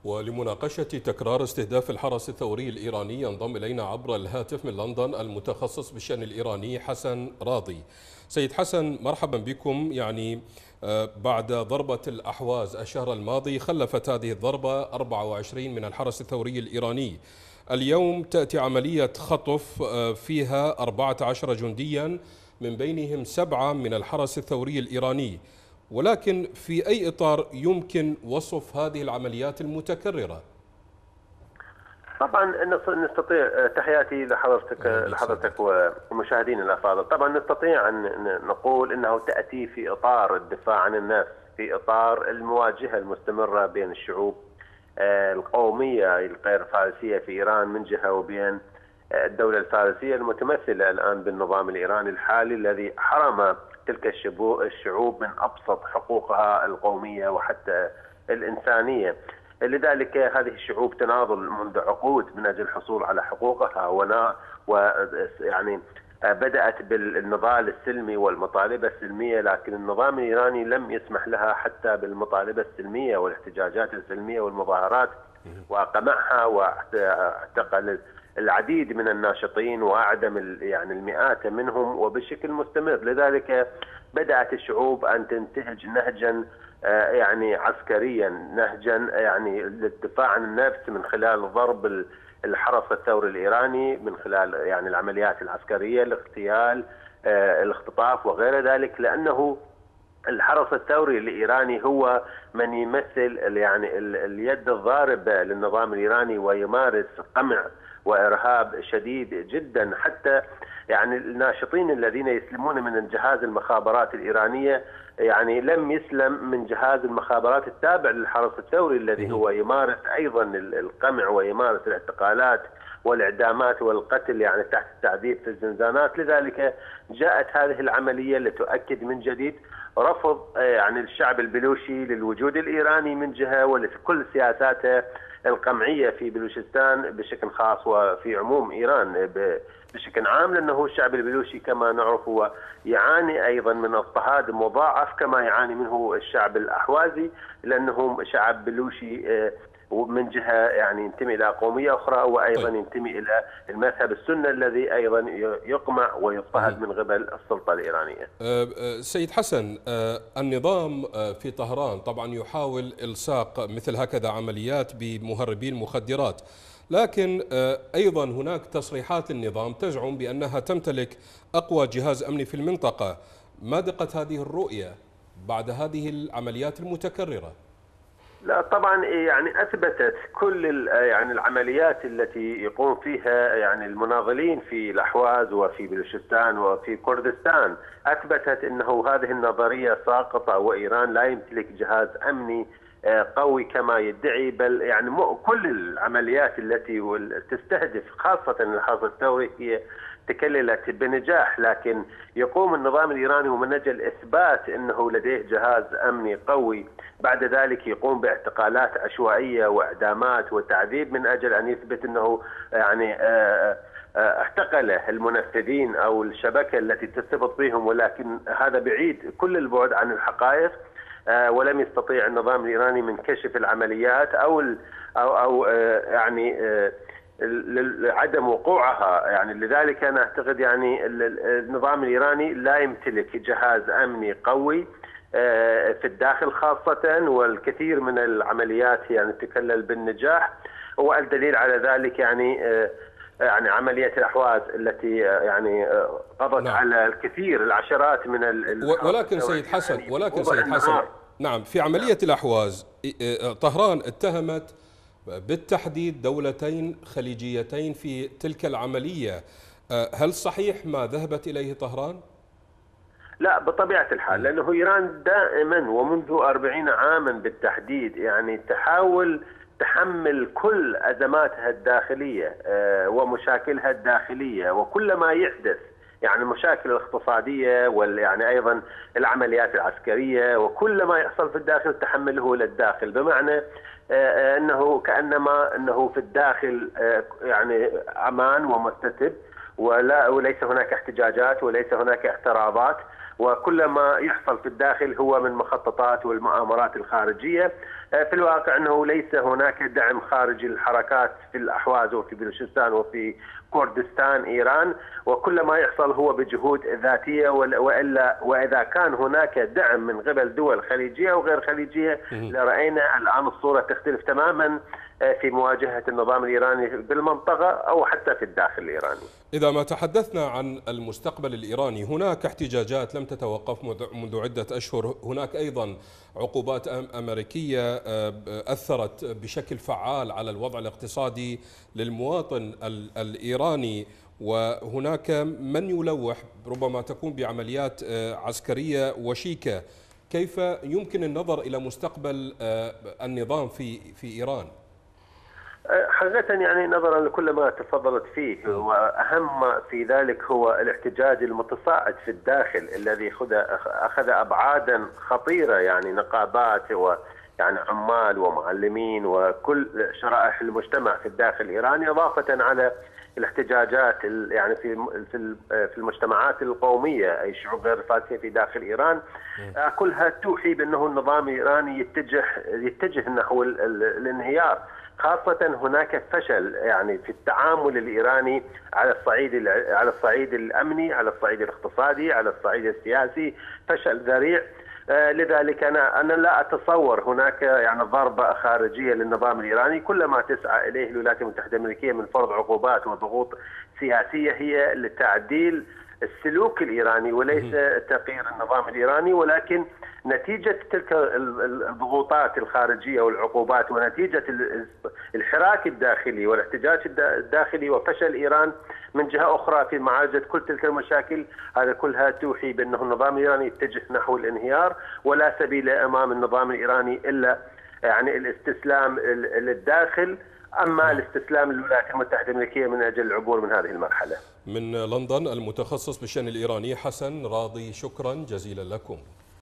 ولمناقشة تكرار استهداف الحرس الثوري الإيراني ينضم إلينا عبر الهاتف من لندن المتخصص بالشأن الإيراني حسن راضي. سيد حسن، مرحبا بكم. بعد ضربة الأحواز الشهر الماضي خلفت هذه الضربة 24 من الحرس الثوري الإيراني. اليوم تأتي عملية خطف فيها 14 جنديا من بينهم 7 من الحرس الثوري الإيراني، ولكن في أي إطار يمكن وصف هذه العمليات المتكررة؟ طبعا نستطيع، تحياتي لحضرتك ومشاهدين الافاضل. طبعا نستطيع ان نقول انه تاتي في اطار الدفاع عن النفس، في اطار المواجهه المستمره بين الشعوب القوميه الغير فارسيه في ايران من جهه، وبين الدوله الفارسيه المتمثله الان بالنظام الايراني الحالي الذي حرم تلك الشعوب من ابسط حقوقها القوميه وحتى الانسانيه. لذلك هذه الشعوب تناضل منذ عقود من اجل الحصول على حقوقها، ويعني بدات بالنضال السلمي والمطالبه السلميه، لكن النظام الايراني لم يسمح لها حتى بالمطالبه السلميه والاحتجاجات السلميه والمظاهرات، وقمعها واعتقل العديد من الناشطين واعدم يعني المئات منهم وبشكل مستمر. لذلك بدات الشعوب ان تنتهج نهجا يعني عسكريا، نهجا يعني للدفاع عن النفس من خلال ضرب الحرس الثوري الإيراني، من خلال يعني العمليات العسكرية، الاغتيال، الاختطاف وغير ذلك، لأنه الحرس الثوري الإيراني هو من يمثل يعني اليد الضاربة للنظام الإيراني، ويمارس قمع وإرهاب شديد جدا. حتى يعني الناشطين الذين يسلمون من جهاز المخابرات الإيرانية يعني لم يسلم من جهاز المخابرات التابع للحرس الثوري الذي هو يمارس أيضا القمع ويمارس الاعتقالات والإعدامات والقتل يعني تحت التعذيب في الزنزانات. لذلك جاءت هذه العملية لتؤكد من جديد رفض يعني الشعب البلوشي للوجود الإيراني من جهة، ولكل سياساته القمعية في بلوشستان بشكل خاص وفي عموم إيران بشكل عام، لأنه الشعب البلوشي كما نعرف هو يعاني أيضا من اضطهاد مضاعف كما يعاني منه الشعب الأحوازي، لأنه شعب بلوشي ومن جهة يعني ينتمي إلى قومية أخرى، وأيضا ينتمي إلى المذهب السنة الذي أيضا يقمع ويضطهد من قبل السلطة الإيرانية. سيد حسن، النظام في طهران طبعا يحاول إلصاق مثل هكذا عمليات بمهربي المخدرات، لكن أيضا هناك تصريحات للنظام تزعم بأنها تمتلك أقوى جهاز أمني في المنطقة. ما دقة هذه الرؤية بعد هذه العمليات المتكررة؟ لا طبعا يعني اثبتت كل يعني العمليات التي يقوم فيها يعني المناضلين في الاحواز وفي بلوشستان وفي كردستان، اثبتت انه هذه النظريه ساقطه، وايران لا يمتلك جهاز امني قوي كما يدعي، بل يعني كل العمليات التي تستهدف خاصه الحرس الثوري هي تكللت بنجاح، لكن يقوم النظام الإيراني ومن أجل إثبات أنه لديه جهاز أمني قوي بعد ذلك يقوم باعتقالات عشوائية وإعدامات وتعذيب من أجل أن يثبت أنه يعني اعتقل المنفذين أو الشبكة التي ترتبط بهم، ولكن هذا بعيد كل البعد عن الحقائق. ولم يستطيع النظام الإيراني من كشف العمليات أو يعني عدم وقوعها. يعني لذلك أنا أعتقد يعني النظام الإيراني لا يمتلك جهاز أمني قوي في الداخل خاصة، والكثير من العمليات يعني تكلل بالنجاح، والدليل على ذلك يعني عملية الأحواز التي يعني قضت على الكثير العشرات من ولكن سيد حسن نعم، في عملية الأحواز طهران اتهمت بالتحديد دولتين خليجيتين في تلك العملية. هل صحيح ما ذهبت إليه طهران؟ لا بطبيعة الحال، لأنه إيران دائما ومنذ 40 عاما بالتحديد يعني تحاول تحمل كل أزماتها الداخلية ومشاكلها الداخلية، وكل ما يحدث يعني المشاكل الاقتصادية يعني أيضا العمليات العسكرية، وكل ما يحصل في الداخل تحمله للداخل، بمعنى أنه كأنما أنه في الداخل يعني أمان ومستتب، وليس هناك احتجاجات وليس هناك اعتراضات، وكل ما يحصل في الداخل هو من مخططات والمؤامرات الخارجية. في الواقع أنه ليس هناك دعم خارجي للحركات في الأحواز وفي بلوشستان وفي كردستان إيران، وكل ما يحصل هو بجهود ذاتية، وإذا كان هناك دعم من قبل دول خليجية وغير خليجية لرأينا الآن الصورة تختلف تماما في مواجهة النظام الإيراني بالمنطقة أو حتى في الداخل الإيراني. إذا ما تحدثنا عن المستقبل الإيراني، هناك احتجاجات لم تتوقف منذ عدة أشهر، هناك أيضا عقوبات أمريكية أثرت بشكل فعال على الوضع الاقتصادي للمواطن الإيراني، وهناك من يلوح ربما تكون بعمليات عسكرية وشيكة. كيف يمكن النظر إلى مستقبل النظام في إيران؟ حقيقة يعني نظرا لكل ما تفضلت فيه، وأهم ما في ذلك هو الاحتجاج المتصاعد في الداخل الذي أخذ أبعادا خطيرة، يعني نقابات ويعني عمال ومعلمين وكل شرائح المجتمع في الداخل الإيراني، إضافة على الاحتجاجات يعني في المجتمعات القومية أي شعوب غير فاتحة في داخل إيران. كلها توحي بأنه النظام الإيراني يتجه نحو الانهيار، خاصة هناك فشل يعني في التعامل الإيراني على الصعيد الأمني، على الصعيد الاقتصادي، على الصعيد السياسي، فشل ذريع. لذلك أنا لا أتصور هناك يعني ضربة خارجية للنظام الإيراني. كل ما تسعى إليه الولايات المتحدة الأمريكية من فرض عقوبات وضغوط سياسية هي لتعديل السلوك الإيراني وليس تغيير النظام الإيراني، ولكن نتيجة تلك الضغوطات الخارجية والعقوبات ونتيجة الحراك الداخلي والاحتجاج الداخلي وفشل إيران من جهة أخرى في معالجة كل تلك المشاكل، هذا كلها توحي بأنه النظام الإيراني يتجه نحو الانهيار، ولا سبيل أمام النظام الإيراني إلا يعني الاستسلام للداخل، أما الاستسلام للولايات المتحدة الأمريكية من أجل العبور من هذه المرحلة. من لندن المتخصص بالشأن الإيراني حسن راضي، شكرا جزيلا لكم.